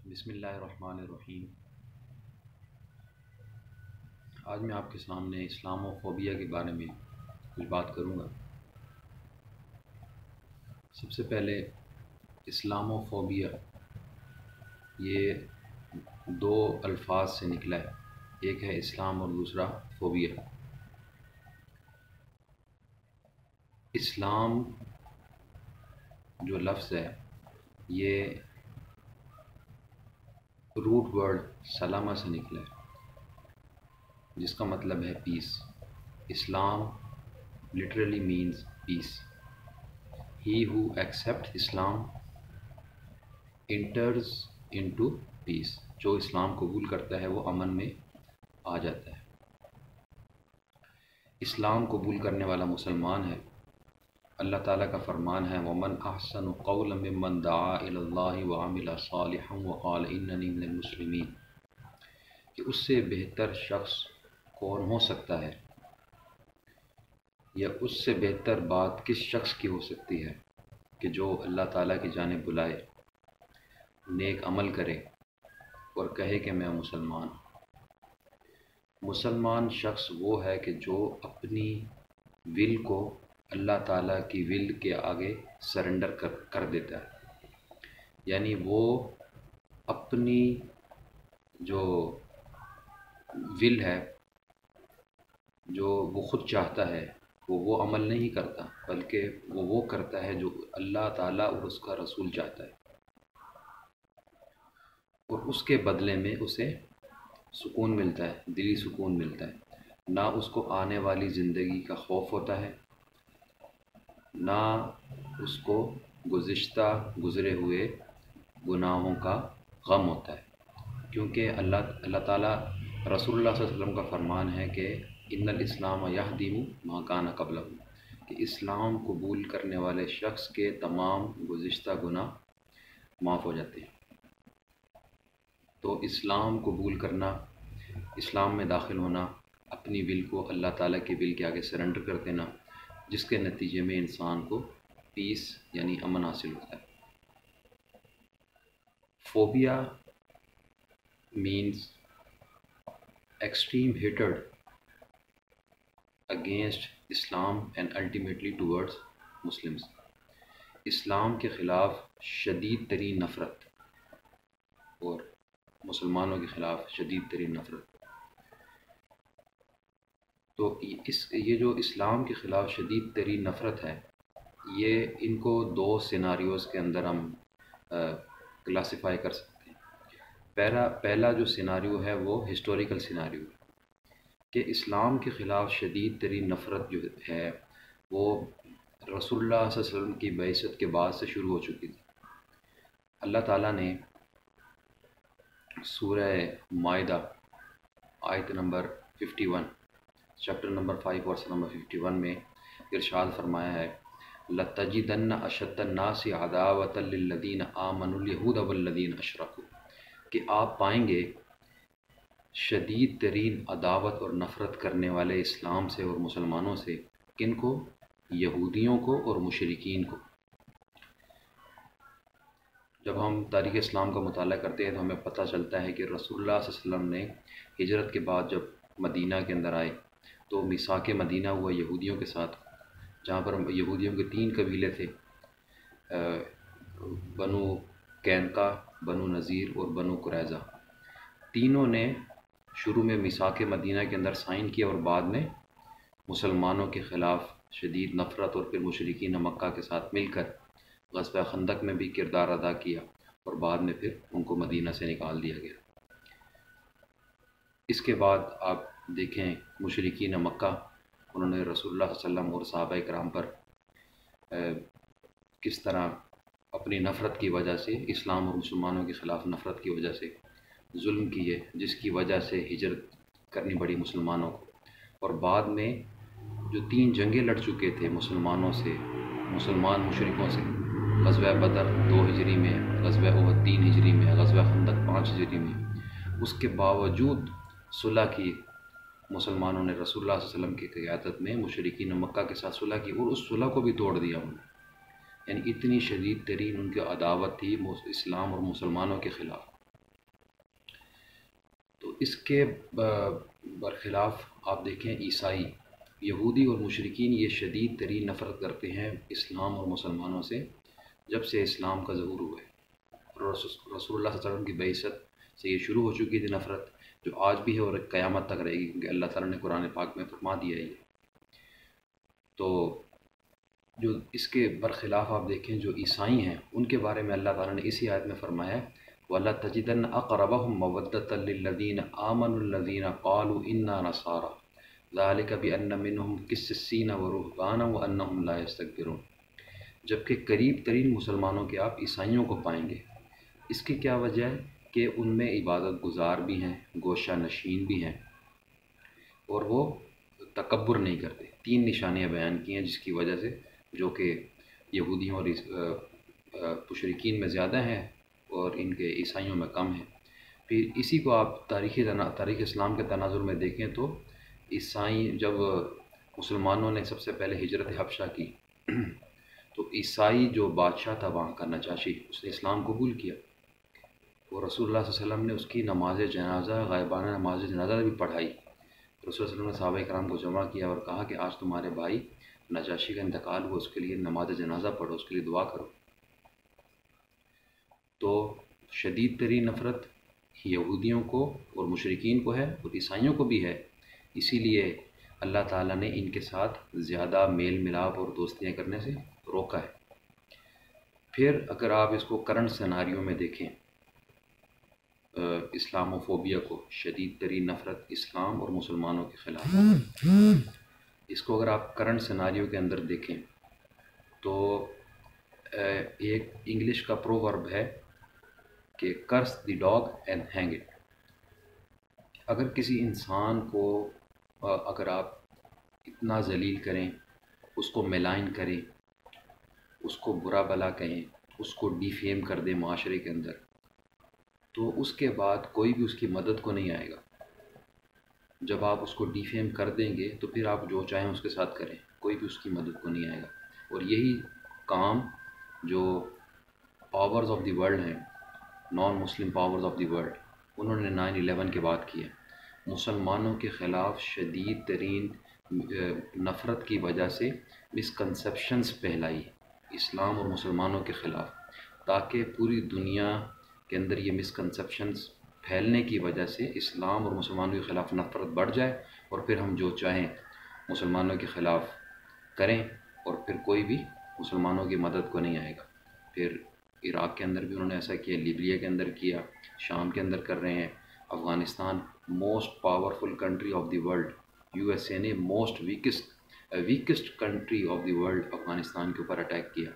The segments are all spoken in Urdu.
بسم اللہ الرحمن الرحیم۔ آج میں آپ کے سامنے اسلام و فوبیا کے بارے میں کچھ بات کروں گا۔ سب سے پہلے اسلام و فوبیا یہ دو الفاظ سے نکلا ہے، ایک ہے اسلام اور دوسرا فوبیا۔ اسلام جو لفظ ہے یہ روٹ ورڈ سلامہ سے نکلا ہے، جس کا مطلب ہے پیس۔ اسلام literally means peace. He who accepts Islam enters into peace. جو اسلام قبول کرتا ہے وہ امن میں آ جاتا ہے۔ اسلام قبول کرنے والا مسلمان ہے۔ اللہ تعالیٰ کا فرمان ہے وَمَنْ أَحْسَنُ قَوْلًا مِّمَّنْ دَعَا إِلَى اللَّهِ وَعَمِلَ صَالِحًا وَقَالَ إِنَّنِي مِنَ الْمُسْلِمِينَ کہ اس سے بہتر شخص کون ہو سکتا ہے، یا اس سے بہتر بات کس شخص کی ہو سکتی ہے کہ جو اللہ تعالیٰ کی جانب بلائے، نیک عمل کرے اور کہے کہ میں مسلمان ہوں۔ مسلمان شخص وہ ہے کہ جو اپنی ول کو اللہ تعالیٰ کی ول کے آگے سرنڈر کر دیتا ہے، یعنی وہ اپنی جو ول ہے، جو وہ خود چاہتا ہے وہ عمل نہیں کرتا، بلکہ وہ کرتا ہے جو اللہ تعالیٰ اور اس کا رسول چاہتا ہے، اور اس کے بدلے میں اسے سکون ملتا ہے، دلی سکون ملتا ہے۔ نہ اس کو آنے والی زندگی کا خوف ہوتا ہے، نہ اس کو گزرے ہوئے گناہوں کا غم ہوتا ہے، کیونکہ اللہ تعالیٰ رسول اللہ صلی اللہ علیہ وسلم کا فرمان ہے کہ ان الاسلام یہدم ما کان قبلہ، کہ اسلام قبول کرنے والے شخص کے تمام گزشتہ گناہ معاف ہو جاتے ہیں۔ تو اسلام قبول کرنا، اسلام میں داخل ہونا، اپنی ول کو اللہ تعالیٰ کی ول کے آگے سرنڈر کر دینا، جس کے نتیجے میں انسان کو پیس یعنی امن حاصل ہوتا ہے۔ Phobia means extreme hatred against Islam and ultimately towards Muslims, اسلام کے خلاف شدید ترین نفرت اور مسلمانوں کے خلاف شدید ترین نفرت۔ تو یہ جو اسلام کے خلاف شدید ترین نفرت ہے، یہ ان کو دو سیناریوز کے اندر ہم کلاسیفائی کر سکتے ہیں۔ پہلا جو سیناریو ہے وہ ہسٹوریکل سیناریو ہے کہ اسلام کے خلاف شدید ترین نفرت جو ہے وہ رسول اللہ صلی اللہ علیہ وسلم کی بعثت کے بعد سے شروع ہو چکی تھی۔ اللہ تعالیٰ نے سورہ مائدہ آیت نمبر 51 چیپٹر نمبر 5 ورس نمبر 51 میں ارشاد فرمایا ہے لَتَجِدَنَّ أَشَدَّ النَّاسِ عَدَاوَةً لِلَّذِينَ آمَنُوا الْيَهُودَ وَالَّذِينَ أَشْرَكُوا کہ آپ پائیں گے شدید ترین عداوت اور نفرت کرنے والے اسلام سے اور مسلمانوں سے، کن کو؟ یہودیوں کو اور مشرکین کو۔ جب ہم تاریخ اسلام کا مطالعہ کرتے ہیں تو ہمیں پتہ چلتا ہے کہ رسول اللہ صلی اللہ علیہ وسلم نے ہجرت کے بعد جب مدینہ کے اندر آئے تو میثاق مدینہ ہوا یہودیوں کے ساتھ، جہاں پر یہودیوں کے 3 قبیلے تھے، بنو قینقاع، بنو نذیر اور بنو قریظہ۔ تینوں نے شروع میں میثاق مدینہ کے اندر سائن کیا اور بعد میں مسلمانوں کے خلاف شدید نفرت اور پھر مشرکین مکہ کے ساتھ مل کر غزوہ خندق میں بھی کردار ادا کیا اور بعد میں پھر ان کو مدینہ سے نکال دیا گیا۔ اس کے بعد آپ دیکھیں مشرکین مکہ، انہوں نے رسول اللہ صلی اللہ علیہ وسلم اور صحابہ کرام پر کس طرح اپنی نفرت کی وجہ سے، اسلام اور مسلمانوں کے خلاف نفرت کی وجہ سے ظلم کیے، جس کی وجہ سے ہجرت کرنی پڑی مسلمانوں کو، اور بعد میں جو 3 جنگیں لڑ چکے تھے مسلمانوں سے، مسلمان مشرکوں سے، غزوہ بدر 2 ہجری میں، غزوہ احد 3 ہجری میں، غزوہ خندق 5 ہجری میں، اس کے باوجود صلح کی مسلمانوں نے رسول اللہ صلی اللہ علیہ وسلم کی قیادت میں مشرکین مکہ کے ساتھ صلح کی اور اس صلح کو بھی توڑ دیا انہوں نے۔ یعنی اتنی شدید ترین ان کی عداوت تھی اسلام اور مسلمانوں کے خلاف۔ اس کے برخلاف آپ دیکھیں عیسائی، یہودی اور مشرکین یہ شدید ترین نفرت کرتے ہیں اسلام اور مسلمانوں سے جب سے اسلام کا ظہور ہوا ہے۔ رسول اللہ صلی اللہ علیہ وسلم کی بعثت سے یہ شروع ہو چکی تھی نفرت، جو آج بھی ہے اور قیامت تک رہے گی، کیونکہ اللہ تعالیٰ نے قرآن پاک میں فرما دیا ہے یہ۔ تو جو اس کے برخلاف آپ دیکھیں جو عیسائی ہیں، ان کے بارے میں اللہ تعالیٰ نے اسی آیت میں فرمایا ہے وَلَتَجِدَنَّ أَقْرَبَهُمْ مَوَدَّةً لِّلَّذِينَ آمَنُوا الَّذِينَ قَالُوا إِنَّا نَصَارَىٰ ذَلِكَ بِأَنَّ مِنْهُمْ قِسِّسِّينَ وَرُهْبَانًا وَأَنَّهُمْ لَا يَسْتَكْبِرُونَ، جبکہ قریب ترین مسلمانوں کے آپ عیسائیوں کو پائیں گے۔ اس کی کیا وجہ ہے کہ ان میں عبادت گزار بھی ہیں، گوشہ نشین بھی ہیں، اور وہ تکبر نہیں کرتے۔ تین نشانیاں بیان کی ہیں جس کی وجہ سے، جو کہ یہودیوں اور مشرکین میں زیادہ ہیں اور ان کے عیسائیوں میں کم ہیں۔ پھر اسی کو آپ تاریخ اسلام کے تناظر میں دیکھیں تو عیسائی، جب مسلمانوں نے سب سے پہلے ہجرت حبشہ کی تو عیسائی جو بادشاہ تھا وہاں کا نجاشی، اس نے اسلام قبول کیا، اور رسول اللہ صلی اللہ علیہ وسلم نے اس کی نماز جنازہ، غائبانہ نماز جنازہ بھی پڑھائی۔ رسول اللہ صلی اللہ علیہ وسلم نے صحابہ کرام کو جمع کیا اور کہا کہ آج تمہارے بھائی نجاشی کا انتقال ہوا، اس کے لیے نماز جنازہ پڑھو، اس کے لیے دعا کرو۔ تو شدید ترین نفرت یہودیوں کو اور مشرکین کو ہے اور عیسائیوں کو بھی ہے، اسی لیے اللہ تعالیٰ نے ان کے ساتھ زیادہ میل ملاپ اور دوستیاں کرنے سے روکا ہے۔ پھر اگر آپ اس کو کرنٹ سیناریو میں دیکھیں، اسلاموفوبیا کو، شدید ترین نفرت اسلام اور مسلمانوں کے خلاف، اس کو اگر آپ کرنٹ سیناریو کے اندر دیکھیں تو ایک انگلش کا پروورب ہے کہ curse the dog and hang it. اگر کسی انسان کو اگر آپ اتنا ذلیل کریں، اس کو میلائن کریں، اس کو برا بلا کہیں، اس کو ڈیفیم کر دیں معاشرے کے اندر، تو اس کے بعد کوئی بھی اس کی مدد کو نہیں آئے گا۔ جب آپ اس کو ڈیفیم کر دیں گے تو پھر آپ جو چاہیں اس کے ساتھ کریں، کوئی بھی اس کی مدد کو نہیں آئے گا۔ اور یہی کام جو پاورز آف دی ورلڈ ہیں، non Muslim powers of the world, انہوں نے 9/11 کے بعد کیا۔ مسلمانوں کے خلاف شدید ترین نفرت کی وجہ سے مسکنسیپشنز پھیلائی اسلام اور مسلمانوں کے خلاف، تاکہ پوری دنیا کے اندر یہ مسکنسیپشنز پھیلنے کی وجہ سے اسلام اور مسلمانوں کے خلاف نفرت بڑھ جائے، اور پھر ہم جو چاہیں مسلمانوں کے خلاف کریں، اور پھر کوئی بھی مسلمانوں کی مدد کو نہیں آئے گا۔ پھر عراق کے اندر بھی انہوں نے ایسا کیا، لیبیا کے اندر کیا، شام کے اندر کر رہے ہیں، Afghanistan most powerful country of the world, USA نے most weakest country of the world Afghanistan کے اوپر اٹیک کیا۔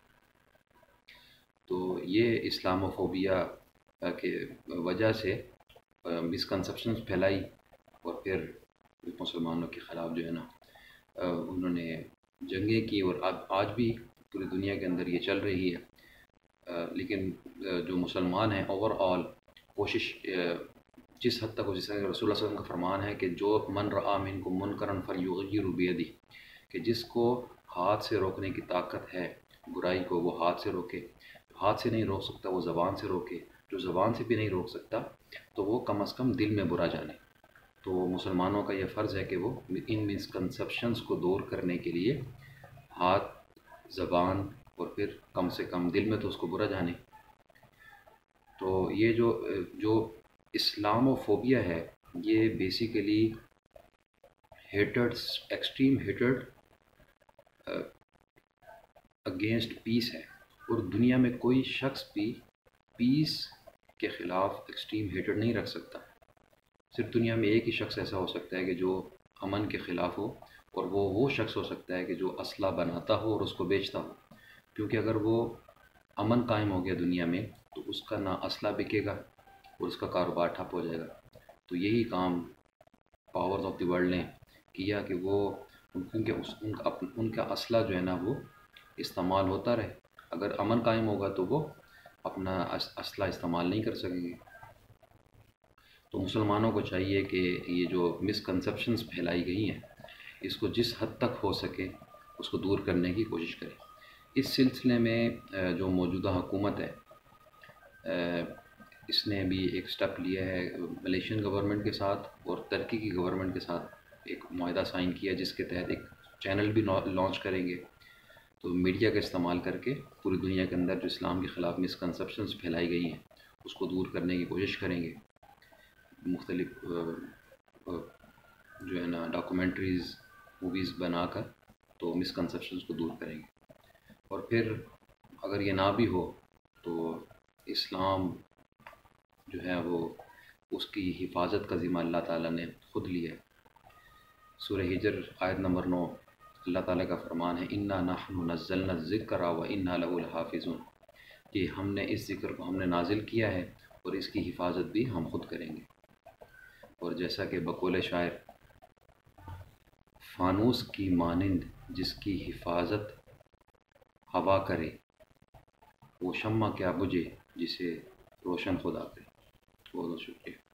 تو یہ اسلاموفوبیا کے وجہ سے مسکنسیپشنز پھیلائی، اور پھر مسلمانوں کے خلاف جو ہے نا انہوں نے جنگیں کی، اور اب آج بھی پوری دنیا کے اندر یہ چل رہی ہے۔ لیکن جو مسلمان ہیں اوور آل کوشش جس حد تک ہو، جس طرح رسول اللہ صلی اللہ علیہ وسلم کا فرمان ہے کہ جو من رآ منکم منکرا فلیغیرہ بیدہ، کہ جس کو ہاتھ سے روکنے کی طاقت ہے برائی کو، وہ ہاتھ سے روکے، ہاتھ سے نہیں روک سکتا وہ زبان سے روکے، جو زبان سے بھی نہیں روک سکتا تو وہ کم از کم دل میں برا جانے۔ تو مسلمانوں کا یہ فرض ہے کہ وہ ان مسکنسیپشنز کو دور کرنے کے لیے ہاتھ، زبان اور پھر کم سے کم دل میں تو اس کو برا جانے۔ تو یہ جو اسلاموفوبیا ہے، یہ basically hatred, extreme hatred against peace ہے، اور دنیا میں کوئی شخص بھی پیس کے خلاف ایکسٹریم ہیٹرڈ نہیں رکھ سکتا۔ صرف دنیا میں ایک ہی شخص ایسا ہو سکتا ہے کہ جو امن کے خلاف ہو، اور وہ شخص ہو سکتا ہے کہ جو اسلحہ بناتا ہو اور اس کو بیچتا ہو، کیونکہ اگر وہ امن قائم ہو گیا دنیا میں تو اس کا نہ اسلحہ بکے گا اور اس کا کاروبار ٹھپ ہو جائے گا۔ تو یہی کام پاورز آف دی ورلڈ نے کیا کہ وہ کیونکہ ان کا اسلحہ جو ہے نا وہ استعمال ہوتا رہے، اگر امن قائم ہوگا تو وہ اپنا اسلحہ استعمال نہیں کر سکیں گے۔ تو مسلمانوں کو چاہیے کہ یہ جو مسکنسیپشنز پھیلائی گئی ہیں، اس کو جس حد تک ہو سکے اس کو دور کرنے کی کوشش کریں۔ اس سلسلے میں جو موجودہ حکومت ہے، اس نے بھی ایک سٹیپ لیا ہے ملیشین گورنمنٹ کے ساتھ اور ترکی کی گورنمنٹ کے ساتھ ایک معاہدہ سائن کیا جس کے تحت ایک چینل بھی لانچ کریں گے، تو میڈیا کا استعمال کر کے پوری دنیا کے اندر جو اسلام کے خلاف مسکنسیپشنز پھیلائی گئی ہیں اس کو دور کرنے کی کوشش کریں گے، مختلف جو ہے نا ڈاکومنٹریز موویز بنا کر تو مسکنسیپشنز کو دور کریں گے۔ اور پھر اگر یہ نہ بھی ہو تو اسلام جو ہے وہ اس کی حفاظت کا ذمہ اللہ تعالیٰ نے خود لیا ہے۔ سورہ ہجر آیت نمبر 9 اللہ تعالیٰ کا فرمان ہے انا نحن نزلنا الذکر وانا لہ لحافظون، کہ ہم نے اس ذکر کو ہم نے نازل کیا ہے اور اس کی حفاظت بھی ہم خود کریں گے۔ اور جیسا کہ بقول شاعر، فانوس کی مانند جس کی حفاظت ہوا کرے، وہ شمع کیا بجھے جسے روشن خدا کرے۔ بہت بہت شکریہ۔